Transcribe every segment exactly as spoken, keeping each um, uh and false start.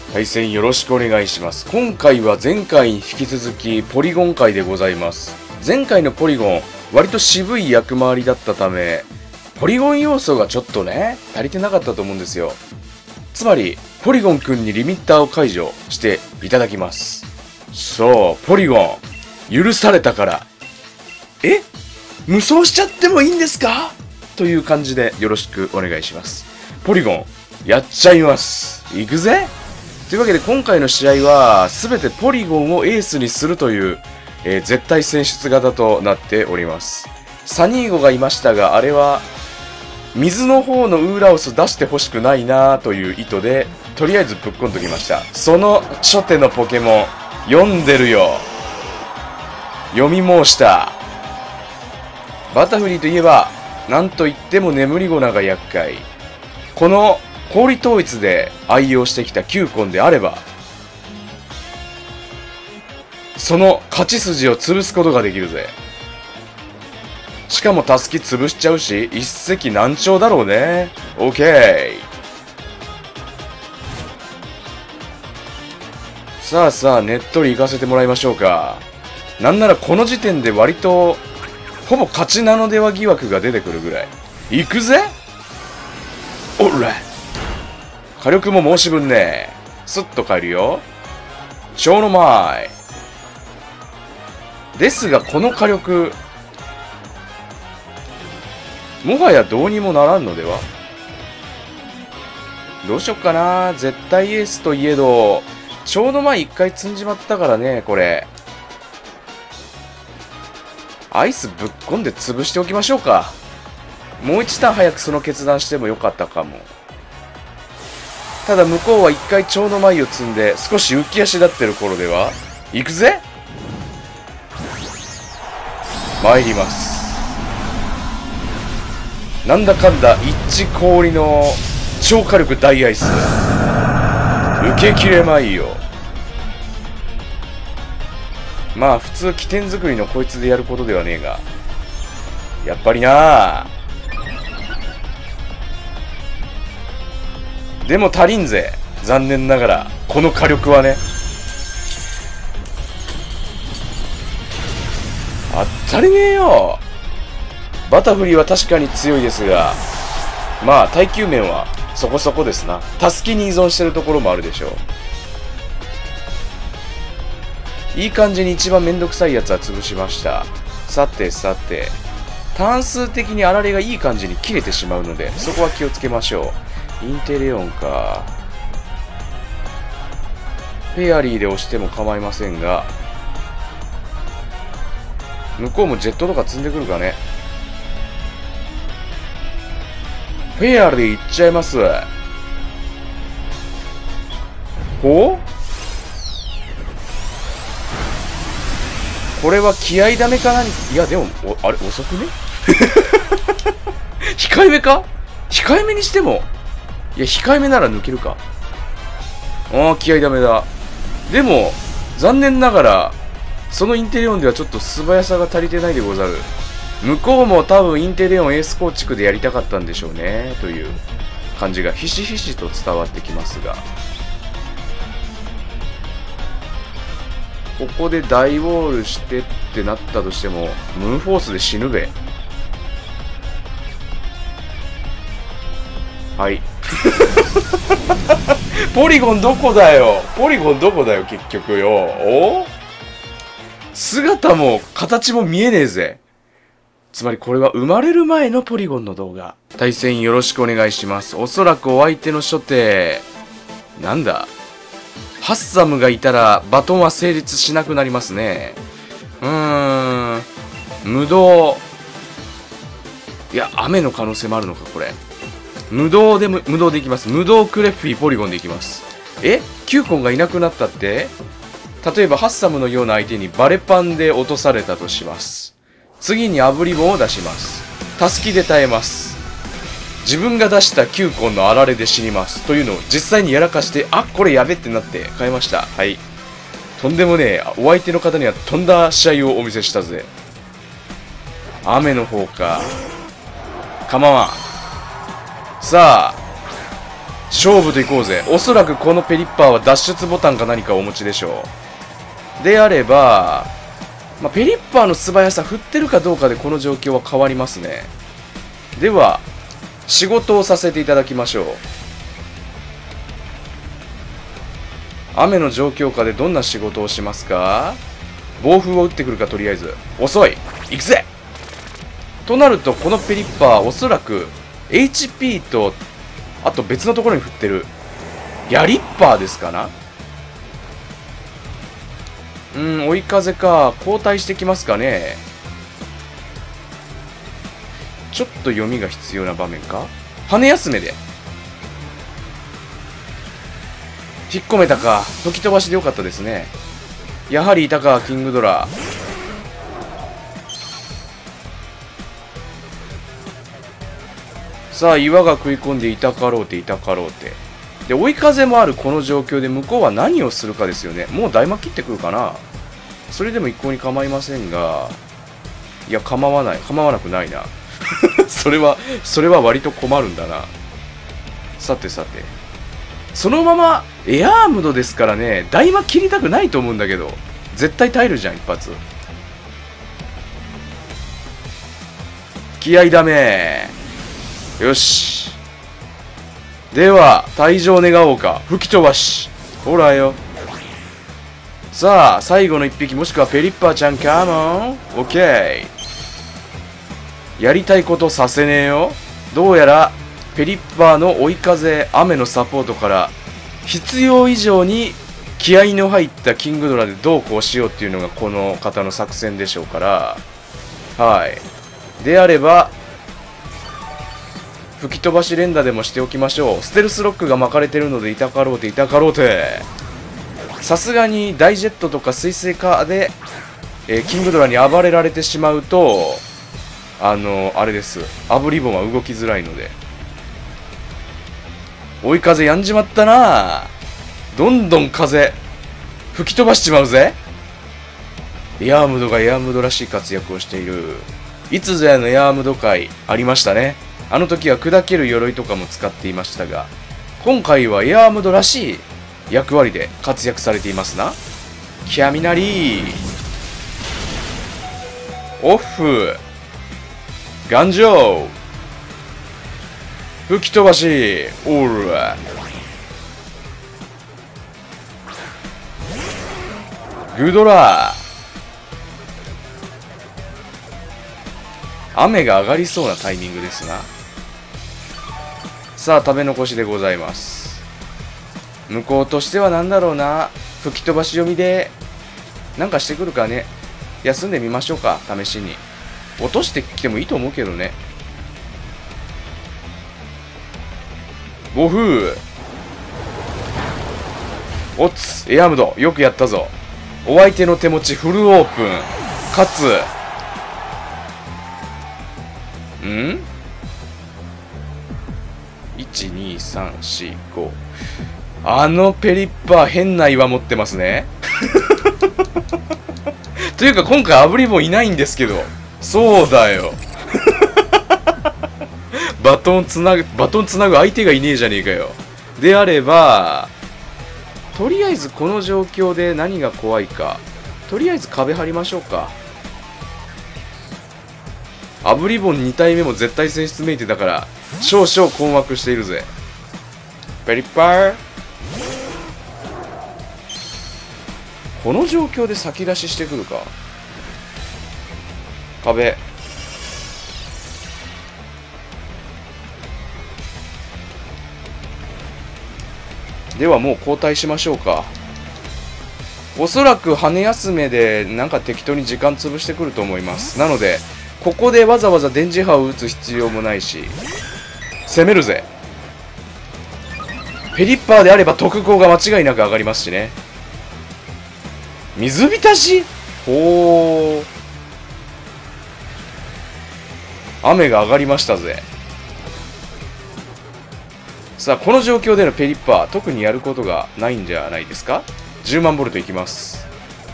対戦よろしくお願いします。今回は前回に引き続きポリゴン回でございます。前回のポリゴン、割と渋い役回りだったため、ポリゴン要素がちょっとね、足りてなかったと思うんですよ。つまり、ポリゴンくんにリミッターを解除していただきます。そう、ポリゴン、許されたから。え？無双しちゃってもいいんですか？という感じでよろしくお願いします。ポリゴン、やっちゃいます。いくぜ！というわけで今回の試合は全てポリゴンをエースにするという、えー、絶対選出型となっております。サニーゴがいましたが、あれは水の方のウーラオス出してほしくないなという意図でとりあえずぶっこんときました。その初手のポケモン読んでるよ。読み申した。バタフリーといえばなんといっても眠りゴナが厄介。この氷統一で愛用してきたキューコンであれば、その勝ち筋を潰すことができるぜ。しかもタスキ潰しちゃうし、一石何鳥だろうね。オッケー。さあさあ、ねっとり行かせてもらいましょうか。なんならこの時点で割と、ほぼ勝ちなのでは疑惑が出てくるぐらい。行くぜ。おら。火力も申し分ね。スッと帰るよ。超の前。ですが、この火力、もはやどうにもならんのでは？どうしよっかな。絶対エースといえど、ちょうど前一回積んじまったからね、これ。アイスぶっこんで潰しておきましょうか。もう一ターン早くその決断してもよかったかも。ただ向こうは一回蝶の舞を積んで少し浮き足立ってる頃では行くぜ。参ります。なんだかんだ一致氷の超火力大アイス受けきれまいよ。まあ普通起点作りのこいつでやることではねえが、やっぱりなあ。でも足りんぜ。残念ながらこの火力はね。あったりねえよ。バタフリーは確かに強いですが、まあ耐久面はそこそこですな。タスキに依存してるところもあるでしょう。いい感じに一番めんどくさいやつは潰しました。さてさて、単数的にあられがいい感じに切れてしまうので、そこは気をつけましょう。インテレオンか。フェアリーで押しても構いませんが、向こうもジェットとか積んでくるかね。フェアリーいっちゃいます。ほう？これは気合ダメかな。いやでも、あれ遅くね控えめか？控えめにしても、いや控えめなら抜けるか。ああ気合ダメだ。でも残念ながらそのインテレオンではちょっと素早さが足りてないでござる。向こうも多分インテレオンエース構築でやりたかったんでしょうねという感じがひしひしと伝わってきますが、ここで大ウォールしてってなったとしてもムーンフォースで死ぬべ。はいポリゴンどこだよ。ポリゴンどこだよ結局よ。お？姿も形も見えねえぜ。つまりこれは生まれる前のポリゴンの動画。対戦よろしくお願いします。おそらくお相手の初手、なんだ、ハッサムがいたらバトンは成立しなくなりますね。うーん、無動。いや、雨の可能性もあるのかこれ。無動でも、無動でいきます。無動クレッフィーポリゴンでいきます。え？キューコンがいなくなったって？例えばハッサムのような相手にバレパンで落とされたとします。次に炙り棒を出します。タスキで耐えます。自分が出したキューコンのあられで死にます。というのを実際にやらかして、あ、これやべってなって変えました。はい。とんでもねえ。お相手の方にはとんだ試合をお見せしたぜ。雨の方か。構わん。さあ、 勝負といこうぜ。おそらくこのペリッパーは脱出ボタンか何かをお持ちでしょう。であれば、まあ、ペリッパーの素早さ振ってるかどうかでこの状況は変わりますね。では仕事をさせていただきましょう。雨の状況下でどんな仕事をしますか？暴風を打ってくるか。とりあえず遅い。行くぜ。となるとこのペリッパーおそらく エイチピー とあと別のところに振ってるヤリッパーですかな。うーん、追い風か。交代してきますかね。ちょっと読みが必要な場面か。羽休めで引っ込めたか。吹き飛ばしでよかったですね。やはりいたか、キングドラ。さあ岩が食い込んでいたかろうていたかろうて。で追い風もあるこの状況で向こうは何をするかですよね。もう大魔切ってくるかな。それでも一向に構いませんが、いや構わない構わなくないなそれはそれは割と困るんだな。さてさて、そのままエアームドですからね、大魔切りたくないと思うんだけど、絶対耐えるじゃん一発。気合いだめ。よし、では退場願おうか。吹き飛ばし、ほらよ。さあ最後の一匹、もしくはペリッパーちゃんカモン。オッケー。やりたいことさせねえよ。どうやらペリッパーの追い風雨のサポートから必要以上に気合の入ったキングドラでどうこうしようっていうのがこの方の作戦でしょうから、はい。であれば吹き飛ばし連打でもしておきましょう。ステルスロックが巻かれてるのでいたかろうていたかろうて。さすがにダイジェットとか水星化で、えー、キングドラに暴れられてしまうと、あのあれです、アブリボンは動きづらいので。追い風やんじまったな。どんどん風吹き飛ばしちまうぜ。エアームドがエアームドらしい活躍をしている。いつぞやのエアームド会ありましたね。あの時は砕ける鎧とかも使っていましたが、今回はエアームドらしい役割で活躍されていますな。キャミナリーオフ頑丈吹き飛ばし、オーラグドラ。雨が上がりそうなタイミングですな。さあ食べ残しでございます。向こうとしては何だろうな。吹き飛ばし読みでなんかしてくるかね。休んでみましょうか。試しに落としてきてもいいと思うけどね。暴風おっつエアームドよくやったぞ。お相手の手持ちフルオープンかつん ?いち、に、さん、し、ご あのペリッパー変な岩持ってますねというか今回アブリボンいないんですけど。そうだよバトンつなぐバトンつなぐ相手がいねえじゃねえかよ。であればとりあえずこの状況で何が怖いか、とりあえず壁張りましょうか。アブリボンに体目も絶対選出メイテだから少々困惑しているぜ。ペリッパーこの状況で先出ししてくるか。壁ではもう交代しましょうか。おそらく羽休めでなんか適当に時間潰してくると思います。なのでここでわざわざ電磁波を打つ必要もないし攻めるぜ。ペリッパーであれば特攻が間違いなく上がりますしね。水浸しほー雨が上がりましたぜ。さあこの状況でのペリッパー特にやることがないんじゃないですか。じゅうまんボルトいきます。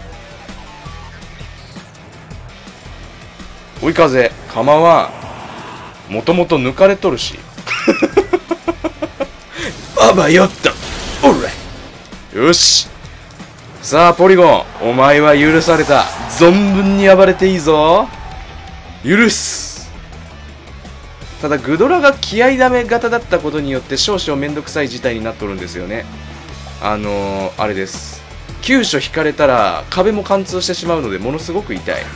追い風構わん。もともと抜かれとるしあばよっと。おら。よし。さあ、ポリゴン。お前は許された。存分に暴れていいぞ。許す。ただ、グドラが気合ダメ型だったことによって少々めんどくさい事態になっとるんですよね。あのー、あれです。急所引かれたら壁も貫通してしまうのでものすごく痛い。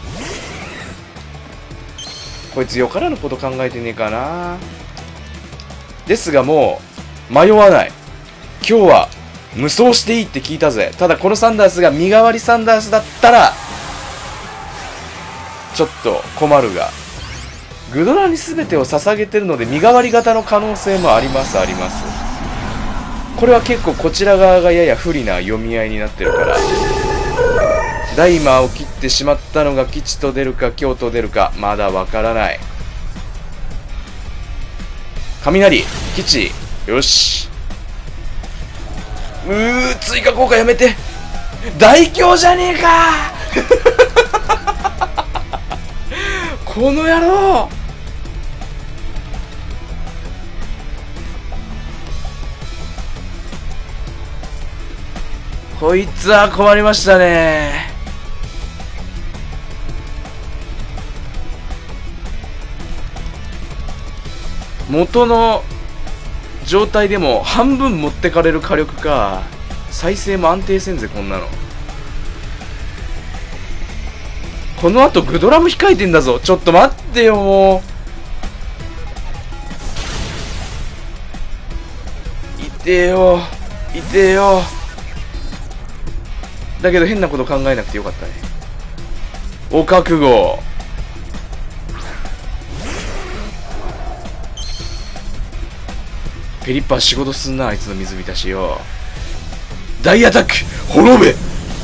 こいつよからぬこと考えてねえかな。ですがもう迷わない。今日は無双していいって聞いたぜ。ただこのサンダースが身代わりサンダースだったらちょっと困るが、グドラに全てを捧げてるので身代わり型の可能性もありますあります。これは結構こちら側がやや不利な読み合いになってるから、ダイマーを切ってしまったのが吉と出るか凶と出るかまだわからない。雷吉、よし。うー、追加効果やめて。大凶じゃねえかこの野郎。こいつは困りましたね。元の状態でも半分持ってかれる火力か。再生も安定せんぜこんなの。この後グドラム控えてんだぞ。ちょっと待ってよもう。いてよいてよ。だけど変なこと考えなくてよかったね。お覚悟。ペリッパー仕事すんな、あいつの水浸しよ。大アタック滅べ。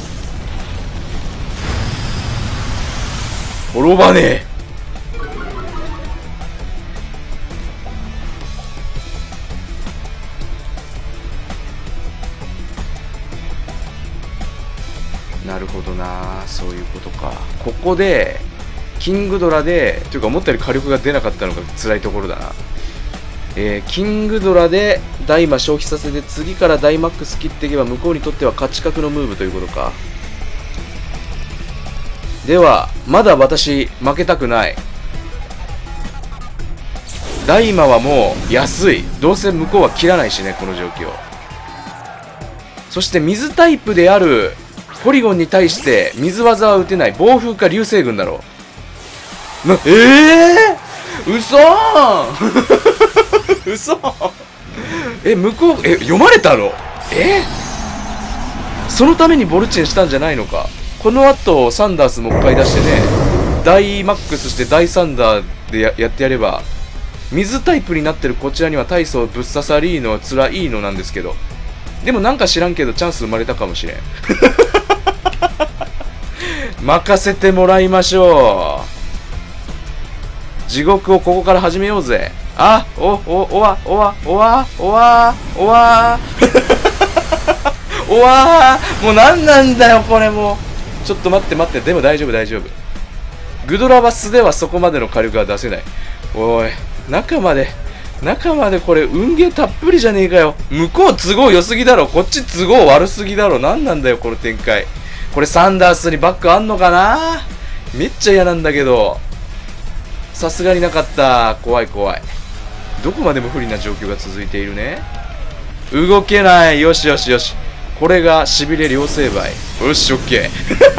滅ばねえ。なるほどな、そういうことか。ここでキングドラでというか思ったより火力が出なかったのが辛いところだな。えー、キングドラでダイマ消費させて次からダイマックス切っていけば向こうにとっては勝ち確のムーブということか。ではまだ私負けたくない。ダイマはもう安い。どうせ向こうは切らないしねこの状況。そして水タイプであるポリゴンに対して水技は打てない。暴風か流星群だろう。な、ええー、嘘ー嘘え、向こう、え、読まれたの？えそのためにボルチェンしたんじゃないのか。この後サンダースもう一回出してね、大マックスして大サンダーで や, やってやれば、水タイプになってるこちらには大層ぶっ刺さりーのはつらいのなんですけど、でもなんか知らんけどチャンス生まれたかもしれん任せてもらいましょう。地獄をここから始めようぜ。あ、お、お、おわ、おわ、おわ、おわ、おわおわもうなんなんだよこれもう。ちょっと待って待って。でも大丈夫大丈夫。グドラは素ではそこまでの火力は出せない。おい、中まで中までこれ運ゲーたっぷりじゃねえかよ。向こう都合良すぎだろ、こっち都合悪すぎだろ。なんなんだよこの展開。これサンダースにバックあんのかな。めっちゃ嫌なんだけど、さすがになかった。怖い怖い。どこまでも不利な状況が続いているね。動けない。よしよしよし。これがしびれ両成敗。よしオッケー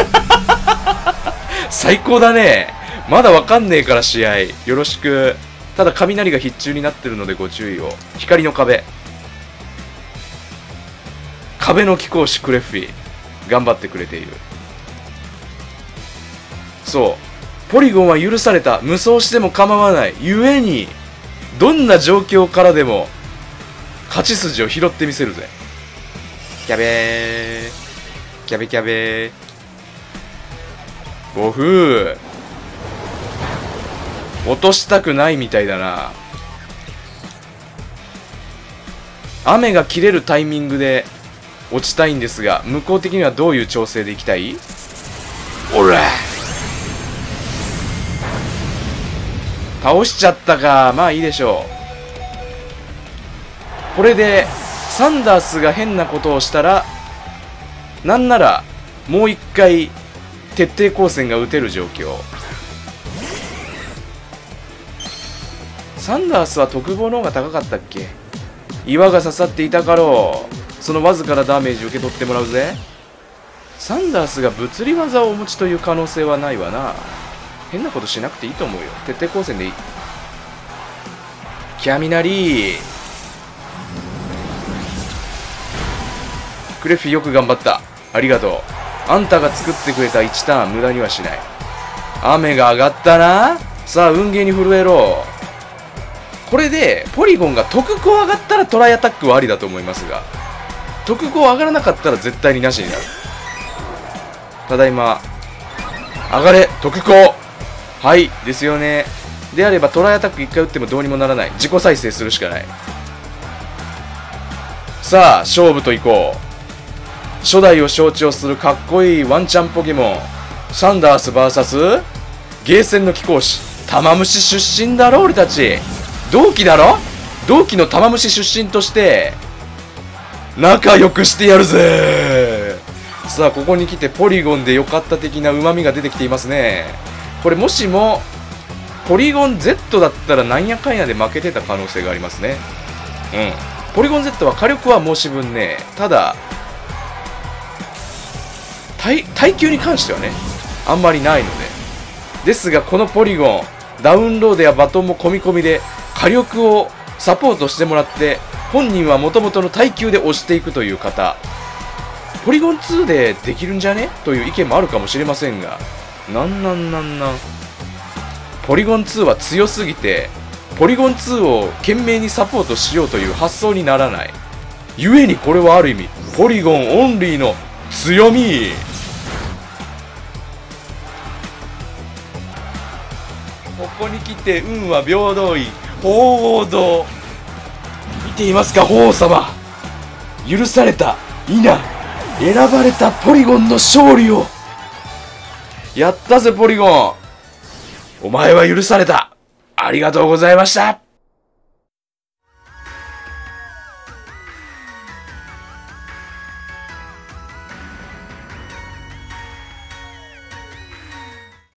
最高だね。まだわかんねえから試合よろしく。ただ雷が必中になってるのでご注意を。光の壁、壁の貴公子クレフィ頑張ってくれている。そうポリゴンは許された。無双しても構わない。ゆえにどんな状況からでも勝ち筋を拾ってみせるぜ。キャベーキャベキャベー暴風落としたくないみたいだな。雨が切れるタイミングで落ちたいんですが、向こう的にはどういう調整でいきたい？おら倒しちゃったか。まあいいでしょこれでサンダースが変なことをしたら、なんならもう一回徹底抗戦が打てる状況。サンダースは特防の方が高かったっけ。岩が刺さっていたかろう。そのわずかなダメージ受け取ってもらうぜ。サンダースが物理技をお持ちという可能性はないわな。変なことしなくていいと思うよ。徹底抗戦でいい。キャミナリー。クレフィよく頑張った。ありがとう。あんたが作ってくれたいちターン無駄にはしない。雨が上がったな。さあ運ゲーに震えろ。これでポリゴンが特攻上がったらトライアタックはありだと思いますが、特攻上がらなかったら絶対になしになる。ただいま上がれ特攻。はいですよね。であればトライアタックいっかい打ってもどうにもならない。自己再生するしかない。さあ勝負といこう。初代を象徴するかっこいいワンチャンポケモンサンダース ブイエス ゲーセンの貴公子玉虫出身だろ。俺たち同期だろ。同期の玉虫出身として仲良くしてやるぜ。さあここに来てポリゴンで良かった的な旨味が出てきていますね。これもしもポリゴン Z だったらなんやかんやで負けてた可能性がありますね。うん、ポリゴン Z は火力は申し分ねえ。ただ耐, 耐久に関してはねあんまりないので。ですがこのポリゴンダウンロードやバトンも込み込みで火力をサポートしてもらって、本人は元々の耐久で押していくという方、ポリゴンツーでできるんじゃねという意見もあるかもしれませんが、なんなんなんなんポリゴンツーは強すぎてポリゴンツーを懸命にサポートしようという発想にならない。故にこれはある意味ポリゴンオンリーの強み。ここに来て運は平等院鳳凰堂見ていますか。法皇様許された否選ばれたポリゴンの勝利を。やったぜポリゴン、お前は許された。ありがとうございました。